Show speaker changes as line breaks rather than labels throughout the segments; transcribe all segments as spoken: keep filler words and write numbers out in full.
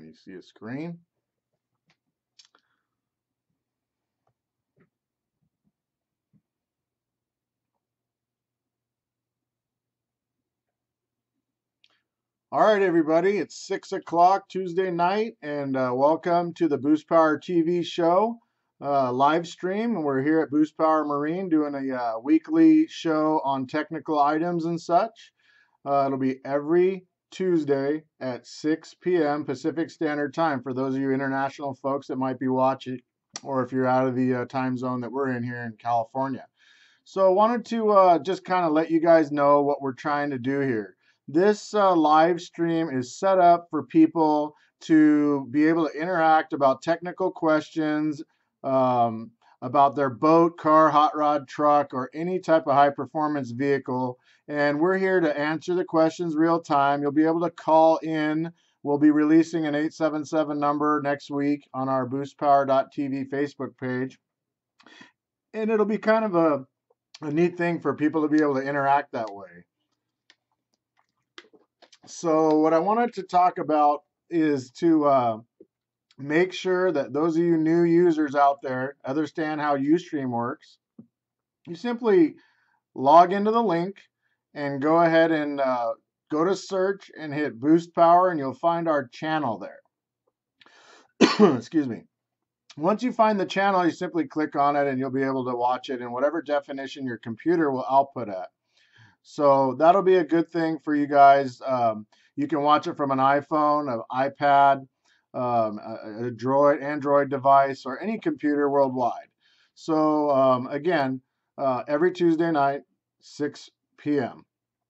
when you see a screen. All right, everybody, it's six o'clock Tuesday night, and uh, welcome to the Boost Power T V show uh, live stream. We're here at Boost Power Marine doing a uh, weekly show on technical items and such. Uh, it'll be every Tuesday at six p m Pacific Standard Time for those of you international folks that might be watching, or if you're out of the uh, time zone that we're in here in California. So I wanted to uh, just kind of let you guys know what we're trying to do here. This uh, live stream is set up for people to be able to interact about technical questions, um, about their boat, car, hot rod, truck, or any type of high performance vehicle. And we're here to answer the questions real time. You'll be able to call in. We'll be releasing an eight seven seven number next week on our boost power dot t v Facebook page. And it'll be kind of a a neat thing for people to be able to interact that way. So what I wanted to talk about is to uh, make sure that those of you new users out there understand how Ustream works. You simply log into the link and go ahead and uh, go to search and hit Boost Power, and you'll find our channel there. Excuse me. Once you find the channel, you simply click on it and you'll be able to watch it in whatever definition your computer will output at. So that'll be a good thing for you guys. Um, you can watch it from an iPhone, an iPad, um, a, a Droid, Android device, or any computer worldwide. So um, again, uh, every Tuesday night, six p m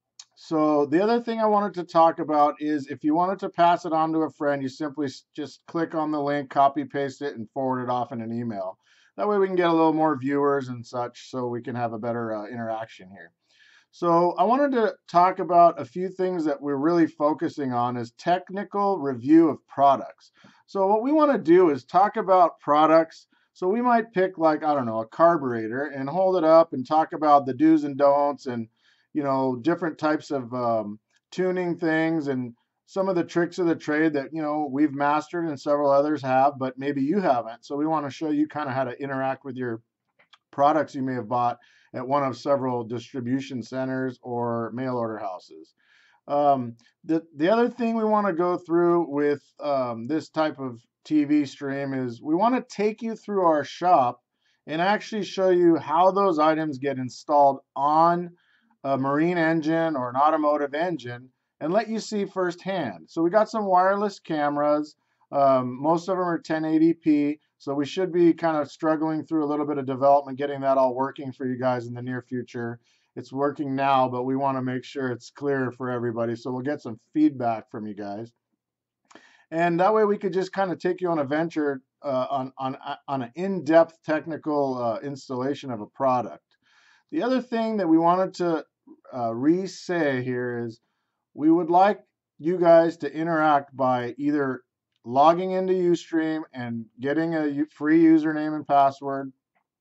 So the other thing I wanted to talk about is if you wanted to pass it on to a friend, you simply just click on the link, copy, paste it, and forward it off in an email. That way we can get a little more viewers and such, so we can have a better uh, interaction here. So I wanted to talk about a few things that we're really focusing on is technical review of products. So what we want to do is talk about products. So we might pick, like, I don't know, a carburetor and hold it up and talk about the do's and don'ts and, you know, different types of um, tuning things and some of the tricks of the trade that, you know, we've mastered and several others have, but maybe you haven't. So we want to show you kind of how to interact with your products you may have bought at one of several distribution centers or mail order houses. Um, the, the other thing we want to go through with um, this type of T V stream is we want to take you through our shop and actually show you how those items get installed on a marine engine or an automotive engine and let you see firsthand. So we got some wireless cameras. Um, most of them are ten eighty p. So we should be kind of struggling through a little bit of development, getting that all working for you guys in the near future. It's working now, but we want to make sure it's clear for everybody. So we'll get some feedback from you guys. And that way we could just kind of take you on a venture uh, on, on, on an in-depth technical uh, installation of a product. The other thing that we wanted to uh, re-say here is we would like you guys to interact by either logging into Ustream and getting a free username and password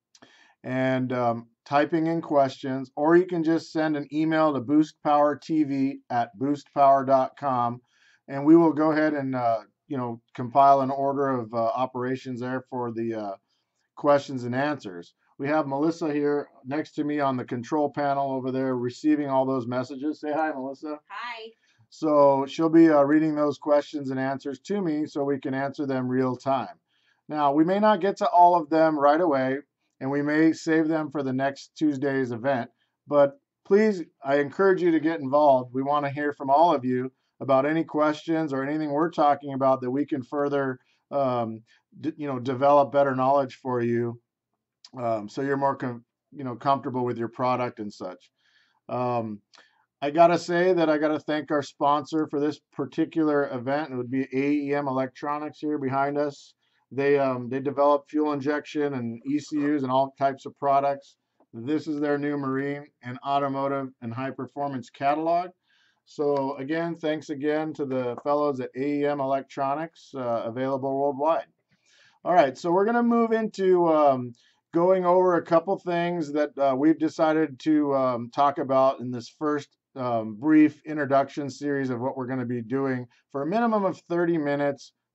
and um, typing in questions, or you can just send an email to boost power t v at boost power dot com, and we will go ahead and uh, you know, compile an order of uh, operations there for the uh, questions and answers. We have Melissa here next to me on the control panel over there receiving all those messages. Say hi, Melissa.
Hi.
So she'll be uh, reading those questions and answers to me so we can answer them real time. Now, we may not get to all of them right away, and we may save them for the next Tuesday's event, but please, I encourage you to get involved. We want to hear from all of you about any questions or anything we're talking about that we can further, um, you know, develop better knowledge for you, um, so you're more, com you know, comfortable with your product and such. Um, I gotta say that I gotta thank our sponsor for this particular event. It would be A E M Electronics here behind us. They um, they develop fuel injection and E C Us and all types of products. This is their new marine and automotive and high performance catalog. So again, thanks again to the fellows at A E M Electronics, uh, available worldwide. All right, so we're gonna move into um, going over a couple things that uh, we've decided to um, talk about in this first um, brief introduction series of what we're going to be doing for a minimum of thirty minutes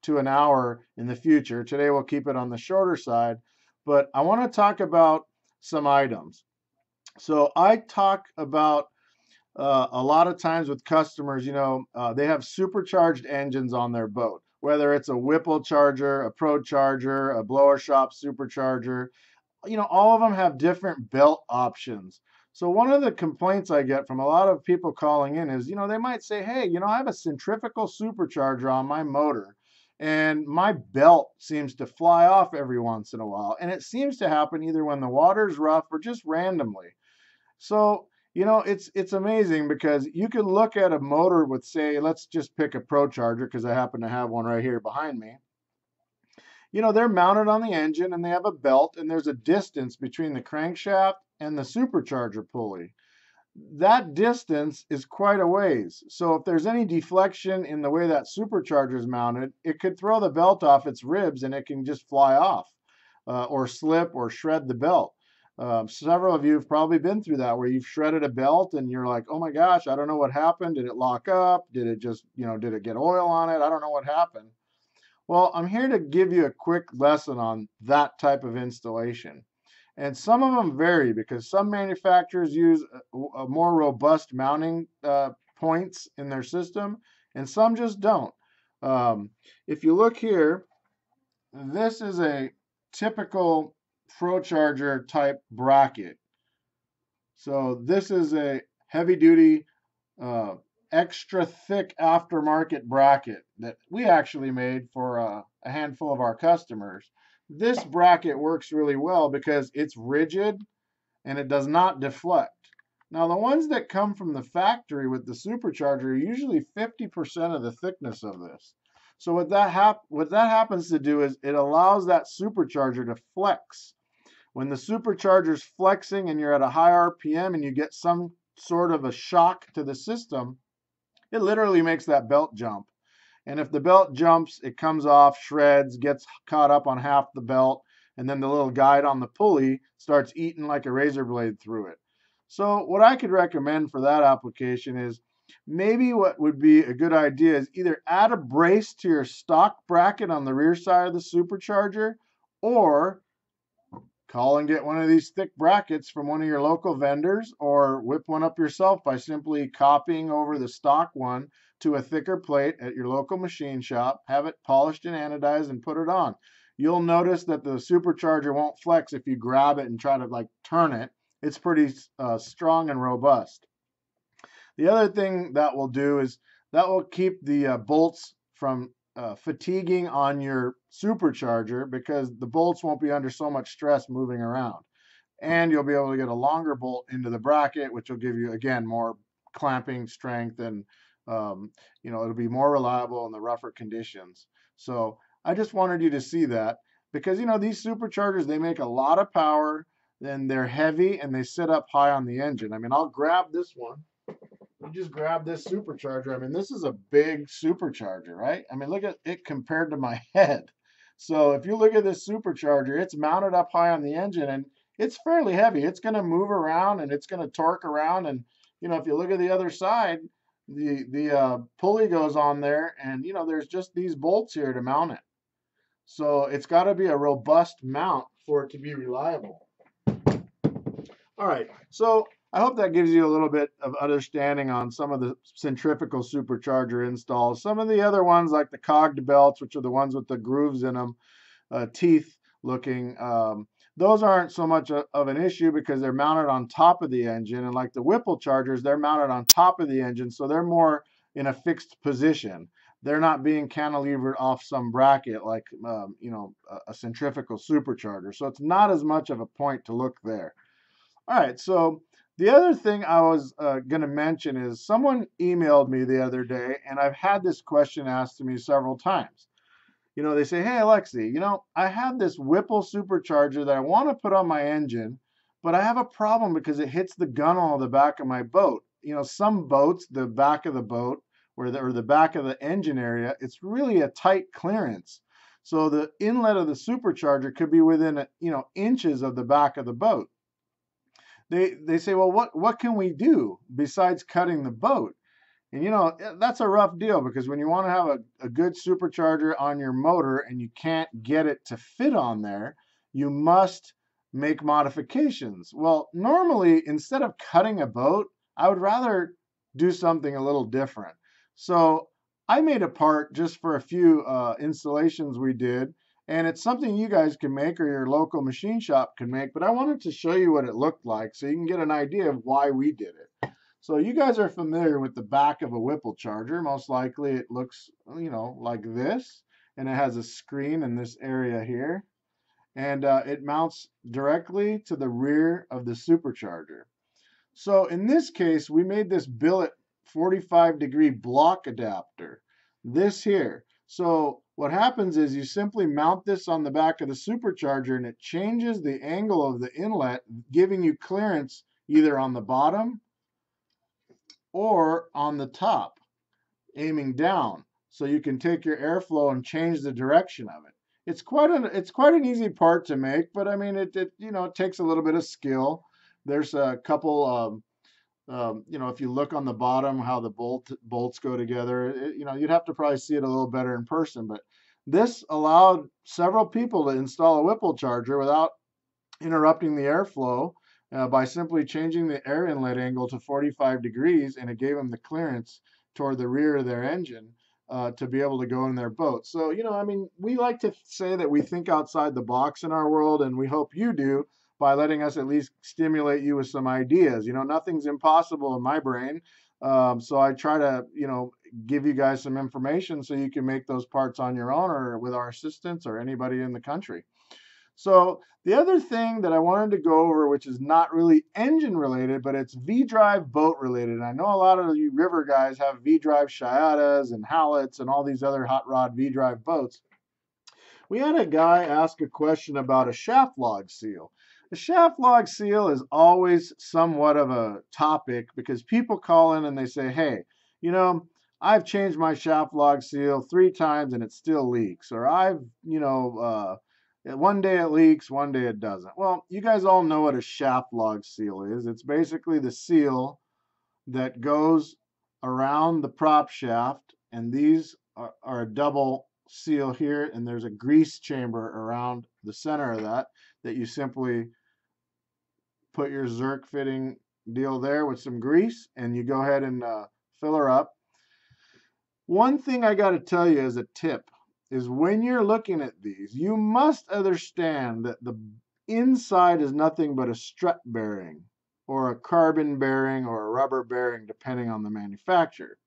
to an hour in the future. Today we'll keep it on the shorter side, but I want to talk about some items. So I talk about uh, a lot of times with customers, you know, uh, they have supercharged engines on their boat, whether it's a Whipple charger, a Pro charger, a blower shop supercharger. You know, all of them have different belt options. So one of the complaints I get from a lot of people calling in is, you know, they might say, hey, you know, I have a centrifugal supercharger on my motor and my belt seems to fly off every once in a while. And it seems to happen either when the water's rough or just randomly. So, you know, it's it's amazing because you could look at a motor with, say, let's just pick a Pro charger because I happen to have one right here behind me. You know, they're mounted on the engine and they have a belt and there's a distance between the crankshaft and the supercharger pulley. That distance is quite a ways. So if there's any deflection in the way that supercharger is mounted, it could throw the belt off its ribs and it can just fly off uh, or slip or shred the belt. Um, several of you have probably been through that where you've shredded a belt and you're like, oh my gosh, I don't know what happened. Did it lock up? Did it just, you know, did it get oil on it? I don't know what happened. Well, I'm here to give you a quick lesson on that type of installation. And some of them vary because some manufacturers use a, a more robust mounting uh, points in their system and some just don't. Um, if you look here, this is a typical Pro charger type bracket. So this is a heavy duty uh, extra thick aftermarket bracket that we actually made for uh, a handful of our customers. This bracket works really well because it's rigid and it does not deflect. Now the ones that come from the factory with the supercharger are usually fifty percent of the thickness of this. So what that, hap what that happens to do is it allows that supercharger to flex. When the supercharger's flexing and you're at a high R P M and you get some sort of a shock to the system, it literally makes that belt jump. And if the belt jumps, it comes off, shreds, gets caught up on half the belt, and then the little guide on the pulley starts eating like a razor blade through it. So what I could recommend for that application is maybe what would be a good idea is either add a brace to your stock bracket on the rear side of the supercharger, or call and get one of these thick brackets from one of your local vendors, or whip one up yourself by simply copying over the stock one to a thicker plate at your local machine shop, have it polished and anodized and put it on. You'll notice that the supercharger won't flex if you grab it and try to like turn it. It's pretty uh, strong and robust. The other thing that will do is that will keep the uh, bolts from Uh, fatiguing on your supercharger because the bolts won't be under so much stress moving around. And you'll be able to get a longer bolt into the bracket, which will give you, again, more clamping strength and, um, you know, it'll be more reliable in the rougher conditions. So I just wanted you to see that because, you know, these superchargers, they make a lot of power, then they're heavy and they sit up high on the engine. I mean, I'll grab this one. You just grab this supercharger. I mean, this is a big supercharger, right? I mean, look at it compared to my head. So if you look at this supercharger, it's mounted up high on the engine and it's fairly heavy. It's going to move around and it's going to torque around. And, you know, if you look at the other side, the, the uh, pulley goes on there and, you know, there's just these bolts here to mount it. So it's got to be a robust mount for it to be reliable. All right. So I hope that gives you a little bit of understanding on some of the centrifugal supercharger installs. Some of the other ones like the cogged belts, which are the ones with the grooves in them, uh, teeth looking, um, those aren't so much a, of an issue because they're mounted on top of the engine. And like the Whipple chargers, they're mounted on top of the engine, so they're more in a fixed position. They're not being cantilevered off some bracket like, um, you know, a, a centrifugal supercharger. So it's not as much of a point to look there. All right, so the other thing I was uh, going to mention is someone emailed me the other day, and I've had this question asked to me several times. You know, they say, hey, Alexi, you know, I have this Whipple supercharger that I want to put on my engine, but I have a problem because it hits the gunnel of the back of my boat. You know, some boats, the back of the boat, where the, or the back of the engine area, it's really a tight clearance. So the inlet of the supercharger could be within, you know, inches of the back of the boat. They, they say, well, what, what can we do besides cutting the boat? And you know, that's a rough deal because when you want to have a, a good supercharger on your motor and you can't get it to fit on there, you must make modifications. Well, normally, instead of cutting a boat, I would rather do something a little different. So I made a part just for a few uh, installations we did, and it's something you guys can make or your local machine shop can make, but I wanted to show you what it looked like so you can get an idea of why we did it. So you guys are familiar with the back of a Whipple charger. Most likely it looks, you know, like this, and it has a screen in this area here, and uh, it mounts directly to the rear of the supercharger. So in this case, we made this billet forty-five degree block adapter, this here. So what happens is you simply mount this on the back of the supercharger and it changes the angle of the inlet, giving you clearance either on the bottom or on the top, aiming down, so you can take your airflow and change the direction of it. It's quite an it's quite an easy part to make, but I mean it, it you know it takes a little bit of skill. There's a couple um, um, you know if you look on the bottom how the bolt bolts go together, it, you know you'd have to probably see it a little better in person, but this allowed several people to install a Whipple charger without interrupting the airflow uh, by simply changing the air inlet angle to forty-five degrees, and it gave them the clearance toward the rear of their engine uh, to be able to go in their boat. So, you know, I mean, we like to say that we think outside the box in our world, and we hope you do by letting us at least stimulate you with some ideas. You know, nothing's impossible in my brain. Um, so I try to, you know, give you guys some information so you can make those parts on your own or with our assistants or anybody in the country. So the other thing that I wanted to go over, which is not really engine related, but it's V-Drive boat related. I know a lot of you river guys have V-Drive Chiatas and Hallets and all these other hot rod V-Drive boats. We had a guy ask a question about a shaft log seal. A shaft log seal is always somewhat of a topic because people call in and they say, hey, you know, I've changed my shaft log seal three times and it still leaks. Or I've, you know, uh, one day it leaks, one day it doesn't. Well, you guys all know what a shaft log seal is. It's basically the seal that goes around the prop shaft, and these are, are a double seal here, and there's a grease chamber around the center of that that you simply put your Zerk fitting deal there with some grease, and you go ahead and uh, fill her up. One thing I got to tell you as a tip is when you're looking at these, you must understand that the inside is nothing but a strut bearing or a carbon bearing or a rubber bearing, depending on the manufacturer.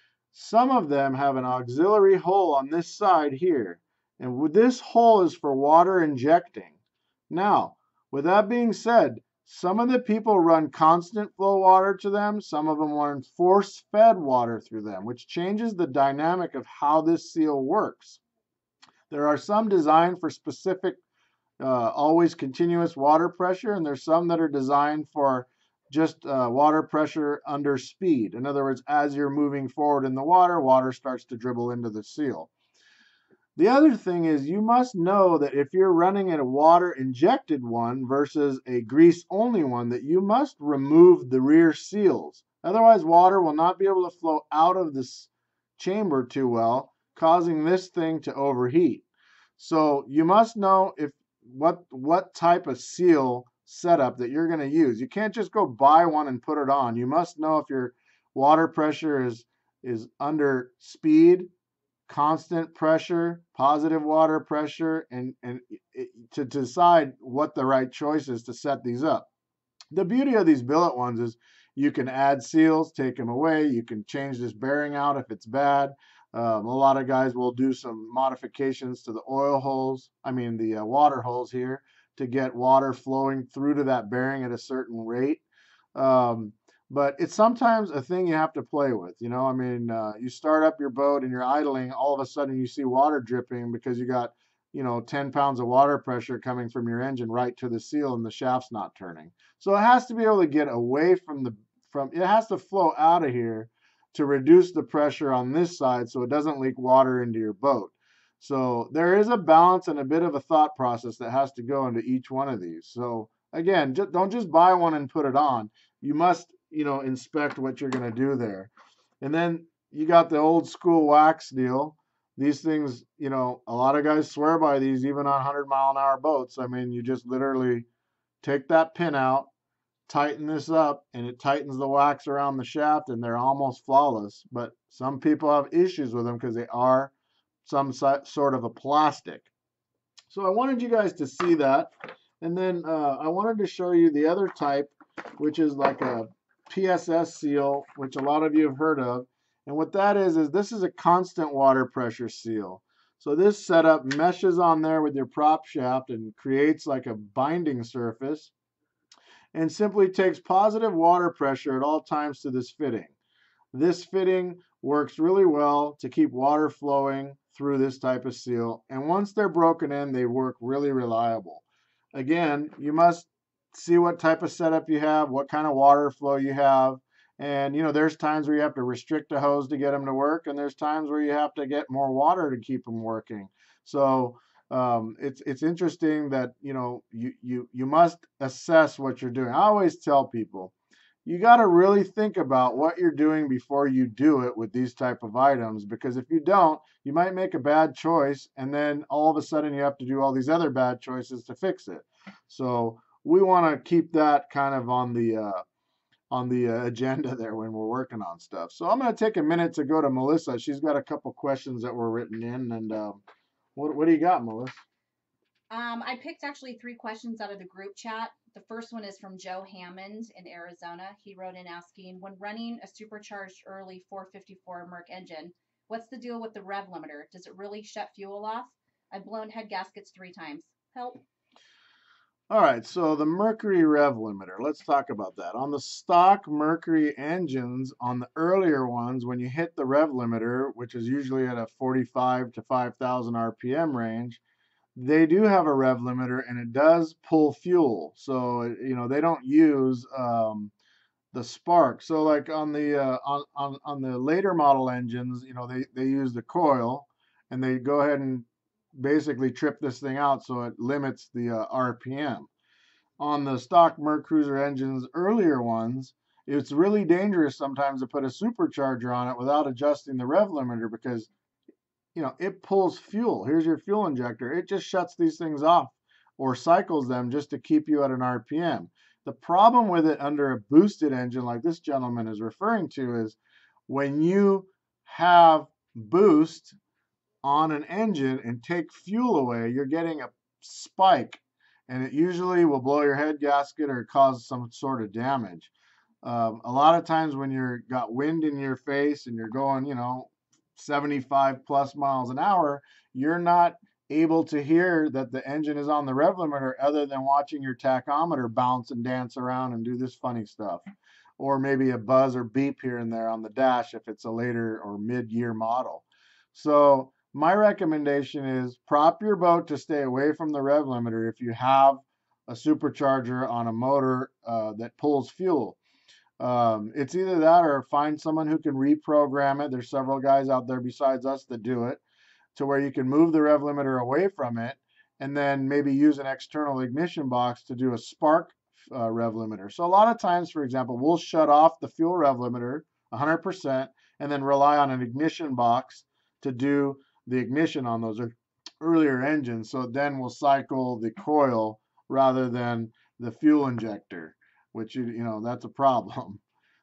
Some of them have an auxiliary hole on this side here, and this hole is for water injecting. Now, with that being said, some of the people run constant flow water to them. Some of them run force-fed water through them, which changes the dynamic of how this seal works. There are some designed for specific, uh, always continuous water pressure, and there's some that are designed for just uh, water pressure under speed. In other words, as you're moving forward in the water, water starts to dribble into the seal. The other thing is you must know that if you're running a water injected one versus a grease only one, that you must remove the rear seals. Otherwise, water will not be able to flow out of this chamber too well, causing this thing to overheat. So you must know if what what type of seal setup that you're going to use. You can't just go buy one and put it on. You must know if your water pressure is is under speed, constant pressure, positive water pressure, and, and it, to decide what the right choice is to set these up. The beauty of these billet ones is you can add seals, take them away. You can change this bearing out if it's bad. Um, a lot of guys will do some modifications to the oil holes, I mean the uh, water holes here, to get water flowing through to that bearing at a certain rate. Um, but it's sometimes a thing you have to play with. You know, I mean, uh, you start up your boat and you're idling, all of a sudden you see water dripping because you got, you know, ten pounds of water pressure coming from your engine right to the seal and the shaft's not turning. So it has to be able to get away from the, from, it has to flow out of here to reduce the pressure on this side so it doesn't leak water into your boat. So there is a balance and a bit of a thought process that has to go into each one of these. So again, just, don't just buy one and put it on. You must, you know, inspect what you're going to do there. And then you got the old school wax deal. These things, you know, a lot of guys swear by these even on one hundred mile an hour boats. I mean, you just literally take that pin out, tighten this up, and it tightens the wax around the shaft, and they're almost flawless. But some people have issues with them because they are some sort of a plastic. So I wanted you guys to see that. And then uh, I wanted to show you the other type, which is like a P S S seal, which a lot of you have heard of. And what that is, is this is a constant water pressure seal. So this setup meshes on there with your prop shaft and creates like a binding surface and simply takes positive water pressure at all times to this fitting. This fitting works really well to keep water flowing through this type of seal. And once they're broken in, they work really reliable. Again, you must see what type of setup you have, what kind of water flow you have. And, you know, there's times where you have to restrict a hose to get them to work, and there's times where you have to get more water to keep them working. So um, it's it's interesting that, you know, you, you, you must assess what you're doing. I always tell people, you got to really think about what you're doing before you do it with these type of items, because if you don't, you might make a bad choice and then all of a sudden you have to do all these other bad choices to fix it. So we want to keep that kind of on the uh, on the uh, agenda there when we're working on stuff. So I'm going to take a minute to go to Melissa. She's got a couple questions that were written in, and um, what what do you got, Melissa?
Um, I picked actually three questions out of the group chat. The first one is from Joe Hammond in Arizona. He wrote in asking, when running a supercharged early four fifty-four Merc engine, what's the deal with the rev limiter? Does it really shut fuel off? I've blown head gaskets three times. Help.
All right, so the Mercury rev limiter, let's talk about that. On the stock Mercury engines, on the earlier ones, when you hit the rev limiter, which is usually at a forty-five to five thousand R P M range, they do have a rev limiter and it does pull fuel. So, you know, they don't use um, the spark. So like on the uh, on, on on the later model engines, you know, they they use the coil and they go ahead and basically trip this thing out so it limits the uh, R P M. On the stock Mercruiser engines, earlier ones, it's really dangerous sometimes to put a supercharger on it without adjusting the rev limiter because, you know, it pulls fuel. Here's your fuel injector. It just shuts these things off or cycles them just to keep you at an R P M. The problem with it under a boosted engine like this gentleman is referring to is when you have boost on an engine and take fuel away, you're getting a spike, and it usually will blow your head gasket or cause some sort of damage. Um, a lot of times when you're got wind in your face and you're going, you know, seventy-five plus miles an hour, you're not able to hear that the engine is on the rev limiter other than watching your tachometer bounce and dance around and do this funny stuff. Or maybe a buzz or beep here and there on the dash if it's a later or mid-year model. So my recommendation is prop your boat to stay away from the rev limiter if you have a supercharger on a motor uh, that pulls fuel. Um, it's either that or find someone who can reprogram it. There's several guys out there besides us that do it to where you can move the rev limiter away from it and then maybe use an external ignition box to do a spark uh, rev limiter. So a lot of times, for example, we'll shut off the fuel rev limiter one hundred percent and then rely on an ignition box to do the ignition on those earlier engines. So then we'll cycle the coil rather than the fuel injector, which, you, you know, that's a problem.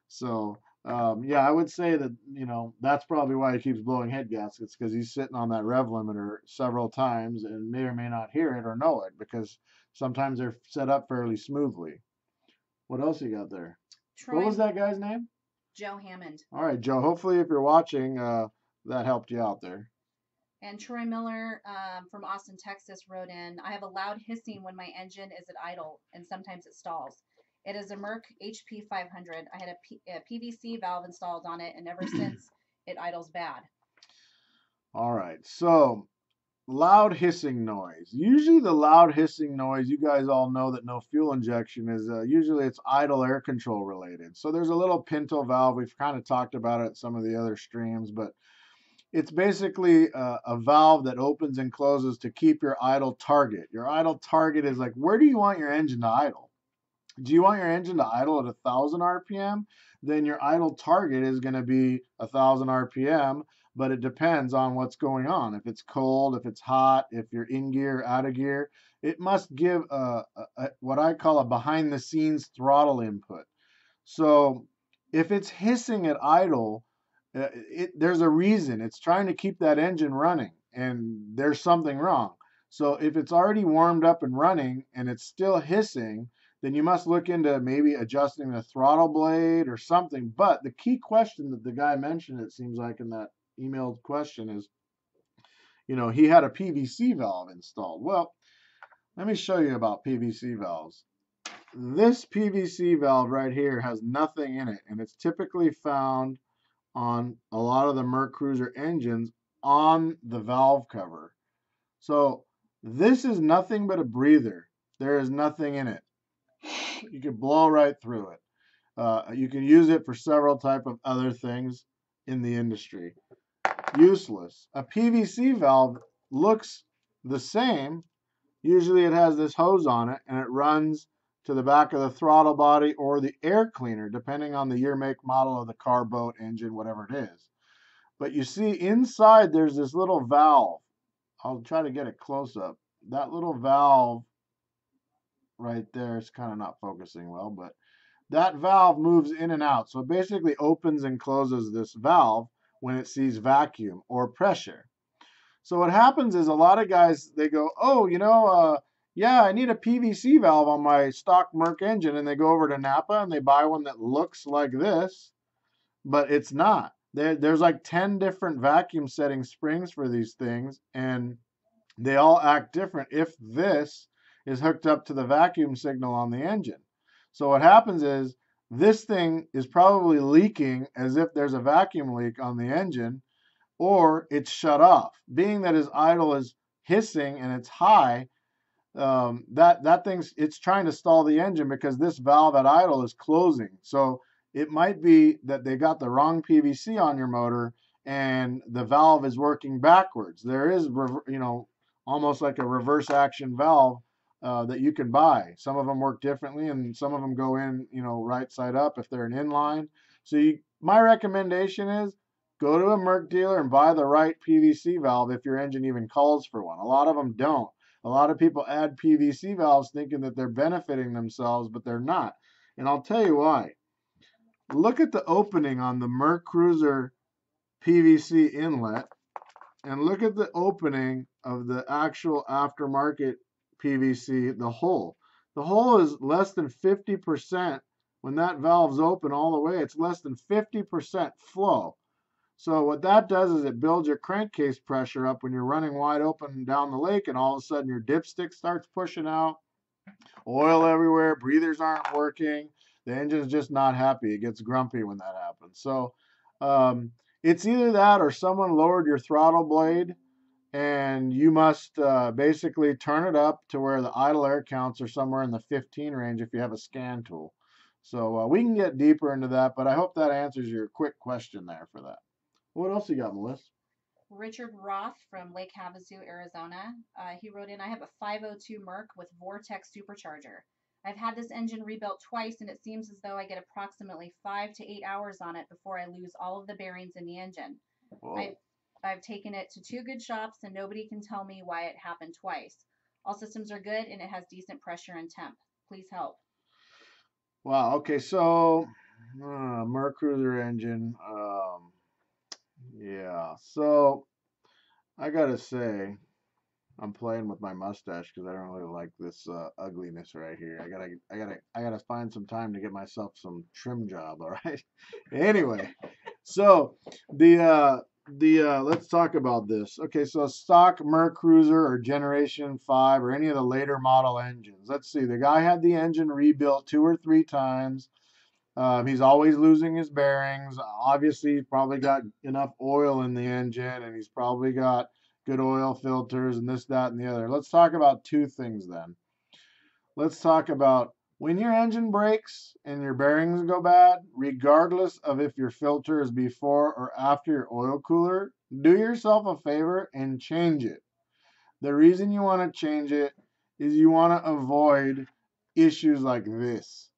So um, yeah, I would say that, you know, that's probably why he keeps blowing head gaskets because he's sitting on that rev limiter several times and may or may not hear it or know it because sometimes they're set up fairly smoothly. What else you got there? What
Troy,
was that guy's name?
Joe Hammond.
All right, Joe. Hopefully, if you're watching, uh, that helped you out there.
And Troy Miller um, from Austin, Texas wrote in, I have a loud hissing when my engine is at idle and sometimes it stalls. It is a Merc H P five hundred. I had a, P- a P V C valve installed on it, and ever since it idles bad.
All right, so loud hissing noise. Usually, the loud hissing noise, you guys all know that no fuel injection is uh, usually it's idle air control related. So there's a little pinto valve. We've kind of talked about it at some of the other streams, but it's basically a, a valve that opens and closes to keep your idle target. Your idle target is like, where do you want your engine to idle? Do you want your engine to idle at one thousand R P M? Then your idle target is going to be one thousand R P M, but it depends on what's going on. If it's cold, if it's hot, if you're in gear, out of gear, it must give a, a, a what I call a behind the scenes throttle input. So if it's hissing at idle, uh, it, there's a reason. It's trying to keep that engine running, and there's something wrong. So if it's already warmed up and running and it's still hissing, then you must look into maybe adjusting the throttle blade or something. But the key question that the guy mentioned, it seems like in that emailed question, is, you know, he had a P V C valve installed. Well, let me show you about P V C valves. This P V C valve right here has nothing in it, and it's typically found on a lot of the MerCruiser engines on the valve cover. So this is nothing but a breather. There is nothing in it. You can blow right through it. Uh, you can use it for several type of other things in the industry. Useless. A P V C valve looks the same. Usually it has this hose on it, and it runs to the back of the throttle body or the air cleaner, depending on the year, make, model of the car, boat, engine, whatever it is. But you see inside there's this little valve. I'll try to get a close up. That little valve right there is kind of not focusing well, but that valve moves in and out. So it basically opens and closes this valve when it sees vacuum or pressure. So what happens is a lot of guys, they go, oh, you know, uh, yeah, I need a P V C valve on my stock Merc engine. And they go over to Napa and they buy one that looks like this, but it's not. There, there's like ten different vacuum setting springs for these things, and they all act different if this is hooked up to the vacuum signal on the engine. So what happens is this thing is probably leaking as if there's a vacuum leak on the engine, or it's shut off. Being that his idle is hissing and it's high, um, that that thing's it's trying to stall the engine because this valve at idle is closing. So it might be that they got the wrong P V C on your motor and the valve is working backwards. There is, you know, almost like a reverse action valve uh, that you can buy. Some of them work differently, and some of them go in, you know, right side up if they're an inline. So you, my recommendation is go to a Merc dealer and buy the right P V C valve if your engine even calls for one. A lot of them don't. A lot of people add P V C valves thinking that they're benefiting themselves, but they're not. And I'll tell you why. Look at the opening on the MerCruiser P V C inlet, and look at the opening of the actual aftermarket P V C, the hole. The hole is less than fifty percent. When that valve's open all the way, it's less than fifty percent flow. So what that does is it builds your crankcase pressure up when you're running wide open down the lake, and all of a sudden your dipstick starts pushing out, oil everywhere, breathers aren't working, the engine's just not happy. It gets grumpy when that happens. So um, it's either that or someone lowered your throttle blade, and you must uh, basically turn it up to where the idle air counts are somewhere in the fifteen range if you have a scan tool. So uh, we can get deeper into that, but I hope that answers your quick question there for that. What else you got, Melissa?
Richard Roth from Lake Havasu, Arizona. Uh, he wrote in, I have a five oh two Merc with Vortex supercharger. I've had this engine rebuilt twice, and it seems as though I get approximately five to eight hours on it before I lose all of the bearings in the engine. I've, I've taken it to two good shops, and nobody can tell me why it happened twice. All systems are good, and it has decent pressure and temp. Please help.
Wow. Okay. So, uh, MerCruiser engine. Um, yeah. So, I gotta say, I'm playing with my mustache because I don't really like this uh, ugliness right here. I gotta, I gotta, I gotta find some time to get myself some trim job. All right. Anyway, so the uh, the uh, let's talk about this. Okay, so stock MerCruiser or Generation Five or any of the later model engines. Let's see. The guy had the engine rebuilt two or three times. Um, he's always losing his bearings. Obviously, he's probably got enough oil in the engine, and he's probably got good oil filters and this, that, and the other. Let's talk about two things then. Let's talk about when your engine breaks and your bearings go bad, regardless of if your filter is before or after your oil cooler, do yourself a favor and change it. The reason you want to change it is you want to avoid issues like this.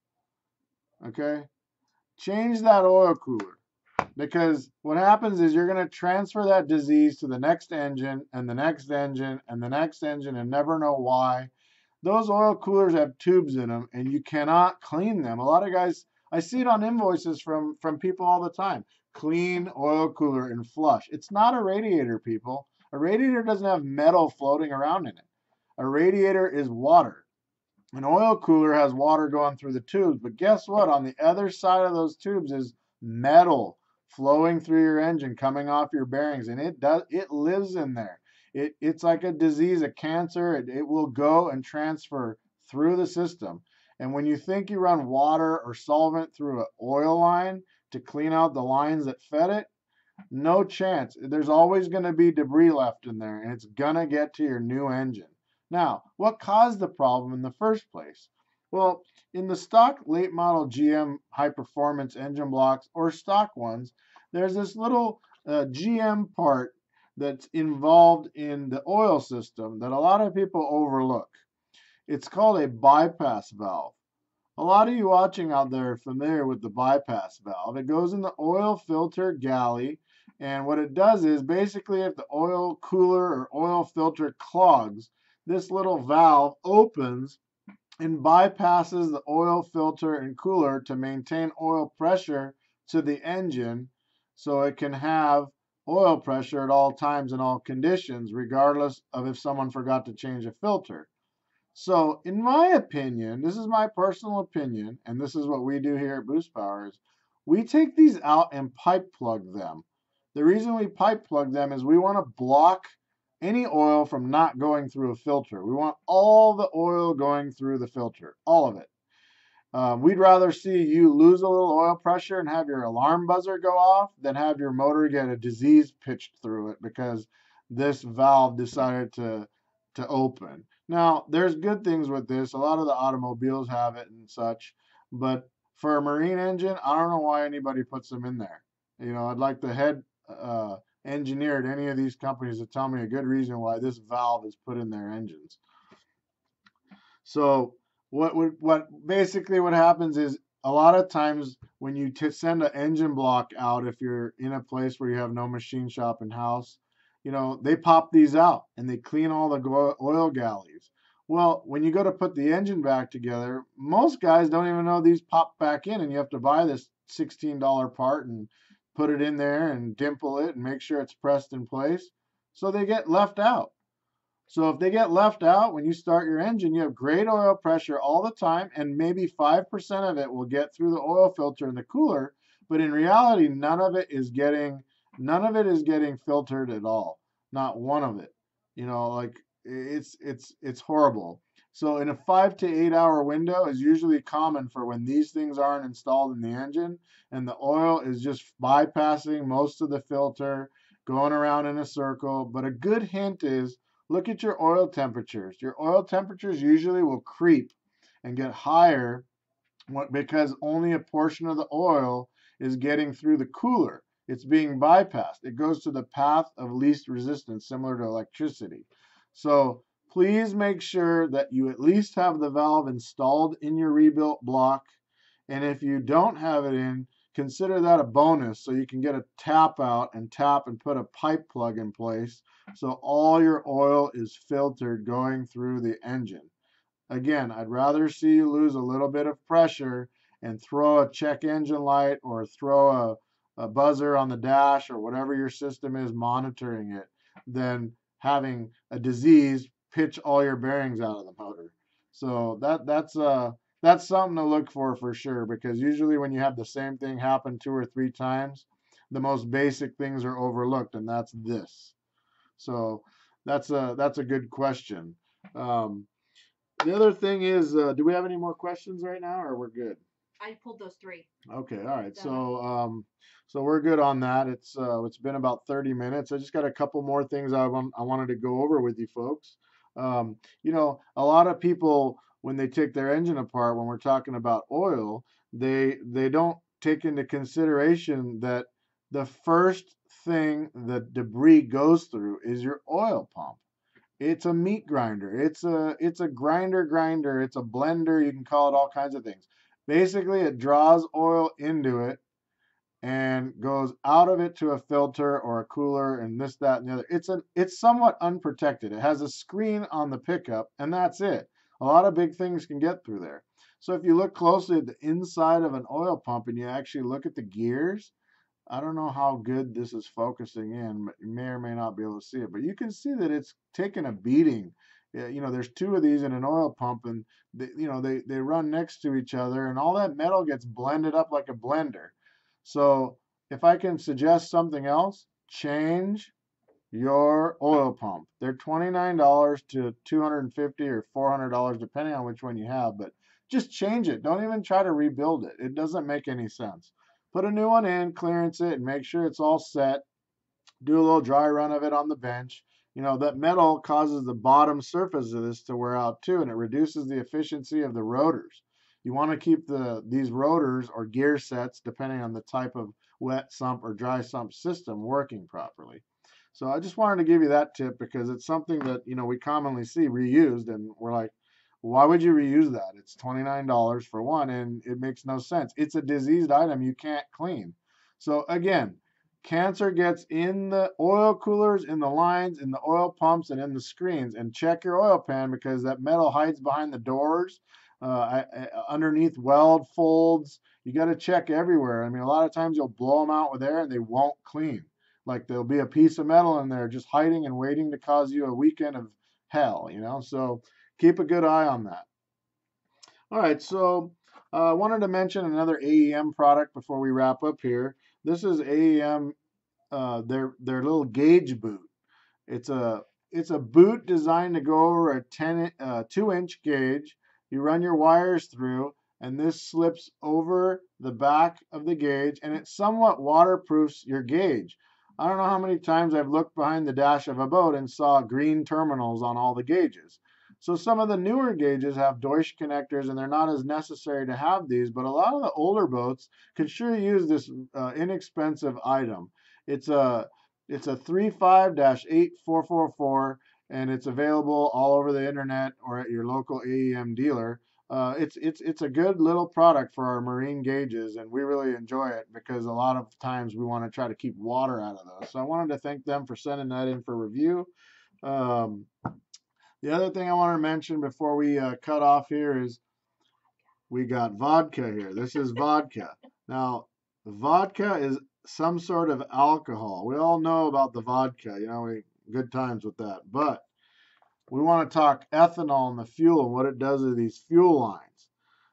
Okay? Change that oil cooler. Because what happens is you're going to transfer that disease to the next engine and the next engine and the next engine and never know why. Those oil coolers have tubes in them and you cannot clean them. A lot of guys, I see it on invoices from, from people all the time. Clean oil cooler and flush. It's not a radiator, people. A radiator doesn't have metal floating around in it. A radiator is water. An oil cooler has water going through the tubes, but guess what? On the other side of those tubes is metal flowing through your engine, coming off your bearings, and it does it lives in there. It it's like a disease, a cancer. It, it will go and transfer through the system. And when you think you run water or solvent through an oil line to clean out the lines that fed it, no chance. There's always going to be debris left in there, and it's going to get to your new engine. Now, what caused the problem in the first place? Well, in the stock late model G M high performance engine blocks or stock ones, there's this little uh, G M part that's involved in the oil system that a lot of people overlook. It's called a bypass valve. A lot of you watching out there are familiar with the bypass valve. It goes in the oil filter galley, and what it does is basically if the oil cooler or oil filter clogs, this little valve opens and bypasses the oil filter and cooler to maintain oil pressure to the engine so it can have oil pressure at all times in all conditions, regardless of if someone forgot to change a filter. So in my opinion, this is my personal opinion, and this is what we do here at Boost Power, is we take these out and pipe plug them. The reason we pipe plug them is we want to block any oil from not going through a filter. We want all the oil going through the filter, all of it. Um, we'd rather see you lose a little oil pressure and have your alarm buzzer go off than have your motor get a disease pitched through it because this valve decided to, to open. Now, there's good things with this. A lot of the automobiles have it and such, but for a marine engine, I don't know why anybody puts them in there. You know, I'd like the head uh, engineer at any of these companies to tell me a good reason why this valve is put in their engines. So what would what basically what happens is a lot of times when you t send an engine block out, if you're in a place where you have no machine shop in house, you know, they pop these out and they clean all the oil galleys. Well, when you go to put the engine back together, most guys don't even know these pop back in, and you have to buy this sixteen dollar part and put it in there and dimple it and make sure it's pressed in place. So they get left out. So if they get left out when you start your engine, you have great oil pressure all the time, and maybe five percent of it will get through the oil filter in the cooler, but in reality, none of it is getting none of it is getting filtered at all. Not one of it. You know, like it's it's it's horrible. So in a five to eight hour window is usually common for when these things aren't installed in the engine, and the oil is just bypassing most of the filter, going around in a circle. But a good hint is look at your oil temperatures. Your oil temperatures usually will creep and get higher because only a portion of the oil is getting through the cooler. It's being bypassed. It goes to the path of least resistance, similar to electricity. So please make sure that you at least have the valve installed in your rebuilt block. And if you don't have it in, consider that a bonus so you can get a tap out and tap and put a pipe plug in place so all your oil is filtered going through the engine. Again, I'd rather see you lose a little bit of pressure and throw a check engine light or throw a, a buzzer on the dash or whatever your system is monitoring it than having a disease pitch all your bearings out of the motor. So that that's uh that's something to look for for sure, because usually when you have the same thing happen two or three times, the most basic things are overlooked, and that's this. So that's a that's a good question. Um, the other thing is, uh, do we have any more questions right now, or we're good?
I pulled those three.
Okay, all right. So um, so we're good on that. It's uh, it's been about thirty minutes. I just got a couple more things I want I wanted to go over with you folks. Um, you know, a lot of people when they take their engine apart, when we're talking about oil, they they don't take into consideration that the first thing that debris goes through is your oil pump. It's a meat grinder. It's a it's a grinder grinder. It's a blender. You can call it all kinds of things. Basically, it draws oil into it and goes out of it to a filter or a cooler and this, that, and the other. It's an it's somewhat unprotected. It has a screen on the pickup, and that's it. A lot of big things can get through there. So if you look closely at the inside of an oil pump and you actually look at the gears, I don't know how good this is focusing in. You may or may not be able to see it, but you can see that it's taking a beating. Yeah, you know, there's two of these in an oil pump, and they, you know, they they run next to each other, and all that metal gets blended up like a blender. So if I can suggest something else, change your oil pump. They're twenty-nine dollars to two hundred fifty dollars or four hundred dollars depending on which one you have, but just change it. Don't even try to rebuild it. It doesn't make any sense. Put a new one in, clearance it, and make sure it's all set. Do a little dry run of it on the bench. You know, that metal causes the bottom surface of this to wear out too, and it reduces the efficiency of the rotors. You want to keep the these rotors or gear sets, depending on the type of wet sump or dry sump system, working properly. So I just wanted to give you that tip because it's something that, you know, we commonly see reused, and we're like, why would you reuse that? It's twenty-nine dollars for one, and it makes no sense. It's a diseased item you can't clean. So again, cancer gets in the oil coolers, in the lines, in the oil pumps, and in the screens. And check your oil pan because that metal hides behind the doors, uh, underneath weld folds. You got to check everywhere. I mean, a lot of times you'll blow them out with air and they won't clean. Like there'll be a piece of metal in there just hiding and waiting to cause you a weekend of hell, you know? So keep a good eye on that. All right, so I uh, wanted to mention another A E M product before we wrap up here. This is A E M, uh, their their little gauge boot. It's a it's a boot designed to go over a ten uh, two inch gauge. You run your wires through, and this slips over the back of the gauge, and it somewhat waterproofs your gauge. I don't know how many times I've looked behind the dash of a boat and saw green terminals on all the gauges. So some of the newer gauges have Deutsch connectors, and they're not as necessary to have these, but a lot of the older boats could sure use this uh, inexpensive item. It's a it's a three five dash eight four four four, and it's available all over the internet or at your local A E M dealer. Uh, it's it's it's a good little product for our marine gauges, and we really enjoy it because a lot of times we want to try to keep water out of those. So I wanted to thank them for sending that in for review. Um, the other thing I want to mention before we uh, cut off here is we got vodka here. This is vodka. Now, vodka is some sort of alcohol. We all know about the vodka, you know, we good times with that. But we want to talk ethanol and the fuel and what it does to these fuel lines.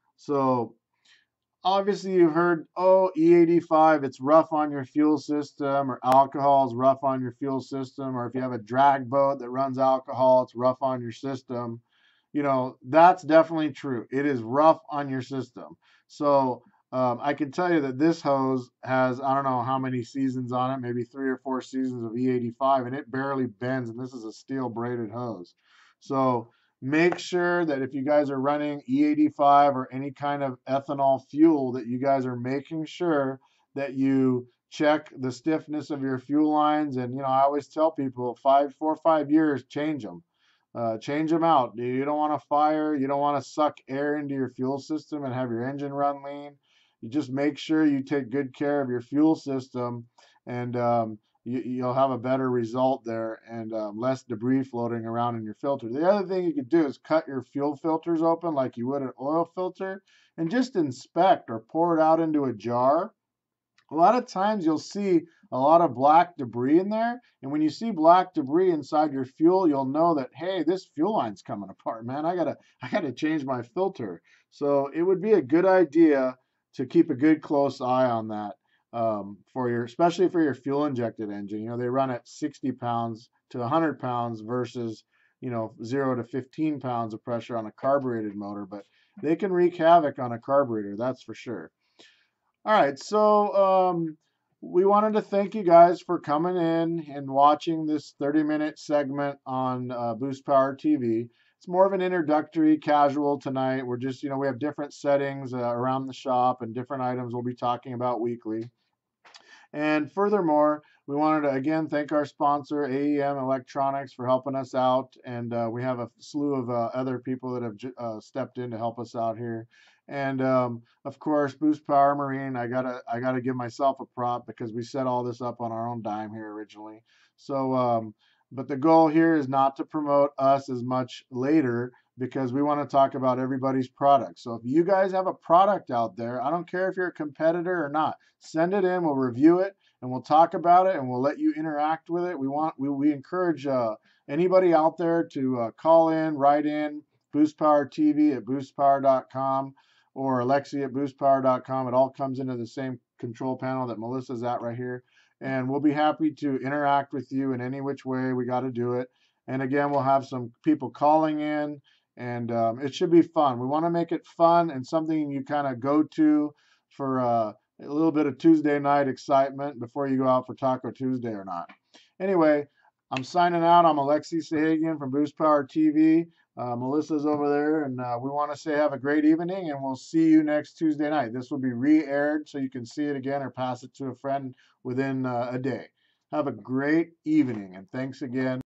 So obviously you've heard, oh, E eighty-five, it's rough on your fuel system, or alcohol is rough on your fuel system, or if you have a drag boat that runs alcohol, it's rough on your system. You know, that's definitely true. It is rough on your system. So um, I can tell you that this hose has, I don't know how many seasons on it, maybe three or four seasons of E eighty-five, and it barely bends, and this is a steel braided hose. So make sure that if you guys are running E eighty-five or any kind of ethanol fuel, that you guys are making sure that you check the stiffness of your fuel lines. And, you know, I always tell people five, four or five years, change them. Uh, change them out. You don't want to fire. You don't want to suck air into your fuel system and have your engine run lean. You just make sure you take good care of your fuel system, and um, you, you'll have a better result there and um, less debris floating around in your filter. The other thing you could do is cut your fuel filters open like you would an oil filter and just inspect or pour it out into a jar. A lot of times you'll see a lot of black debris in there, and when you see black debris inside your fuel, you'll know that, hey, this fuel line's coming apart, man. I gotta I gotta change my filter. So it would be a good idea to keep a good close eye on that, um, for your, especially for your fuel injected engine. You know, they run at sixty pounds to one hundred pounds versus, you know, zero to fifteen pounds of pressure on a carbureted motor, but they can wreak havoc on a carburetor, that's for sure. All right, so um, we wanted to thank you guys for coming in and watching this thirty minute segment on uh, Boost Power T V. It's more of an introductory, casual tonight. We're just, you know, we have different settings uh, around the shop and different items we'll be talking about weekly. And furthermore, we wanted to again thank our sponsor, A E M Electronics, for helping us out, and uh, we have a slew of uh, other people that have uh, stepped in to help us out here. And um, of course, Boost Power Marine. I gotta I gotta give myself a prop because we set all this up on our own dime here originally. So, um, but the goal here is not to promote us as much later because we want to talk about everybody's product. So if you guys have a product out there, I don't care if you're a competitor or not, send it in. We'll review it and we'll talk about it and we'll let you interact with it. We want we, we encourage uh, anybody out there to uh, call in, write in, Boost Power T V at boost power dot com or Alexi at boost power dot com. It all comes into the same control panel that Melissa's at right here. And we'll be happy to interact with you in any which way we got to do it. And again, we'll have some people calling in, and um, it should be fun. We want to make it fun and something you kind of go to for uh, a little bit of Tuesday night excitement before you go out for Taco Tuesday or not. Anyway, I'm signing out. I'm Alexi Sahagian from Boost Power T V. Uh, Melissa's over there, and uh, we want to say have a great evening, and we'll see you next Tuesday night. This will be re-aired so you can see it again or pass it to a friend within uh, a day. Have a great evening, and thanks again.